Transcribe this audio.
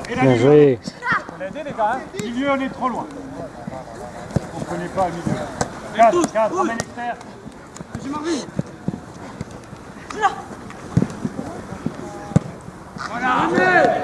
Bien joué. On a aidé les gars, hein. Milieu, on est trop loin. On ne connaît pas le milieu. Cadre, ramène l'extérieur. J'ai Marvin. Voilà.